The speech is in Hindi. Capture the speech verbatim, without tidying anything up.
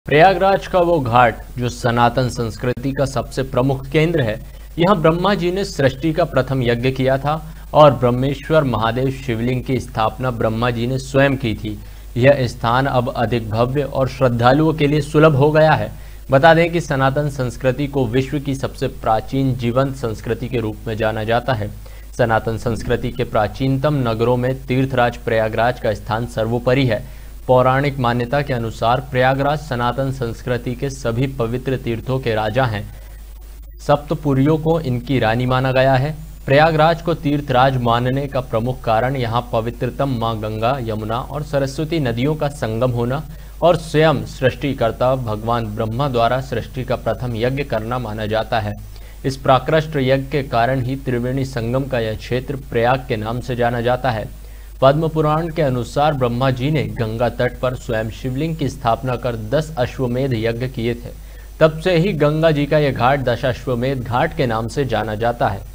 प्रयागराज का वो घाट जो सनातन संस्कृति का सबसे प्रमुख केंद्र है। यहाँ ब्रह्मा जी ने सृष्टि का प्रथम यज्ञ किया था और ब्रह्मेश्वर महादेव शिवलिंग की स्थापना ब्रह्मा जी ने स्वयं की थी। यह स्थान अब अधिक भव्य और श्रद्धालुओं के लिए सुलभ हो गया है। बता दें कि सनातन संस्कृति को विश्व की सबसे प्राचीन जीवंत संस्कृति के रूप में जाना जाता है। सनातन संस्कृति के प्राचीनतम नगरों में तीर्थराज प्रयागराज का स्थान सर्वोपरि है। पौराणिक मान्यता के अनुसार प्रयागराज सनातन संस्कृति के सभी पवित्र तीर्थों के राजा हैं। सप्तपुरियों को इनकी रानी माना गया है। प्रयागराज को तीर्थराज मानने का प्रमुख कारण यहाँ पवित्रतम माँ गंगा, यमुना और सरस्वती नदियों का संगम होना और स्वयं सृष्टिकर्ता भगवान ब्रह्मा द्वारा सृष्टि का प्रथम यज्ञ करना माना जाता है। इस प्राकृष्ट यज्ञ के कारण ही त्रिवेणी संगम का यह क्षेत्र प्रयाग के नाम से जाना जाता है। पद्म पुराण के अनुसार ब्रह्मा जी ने गंगा तट पर स्वयं शिवलिंग की स्थापना कर दस अश्वमेध यज्ञ किए थे। तब से ही गंगा जी का यह घाट दशाश्वमेध घाट के नाम से जाना जाता है।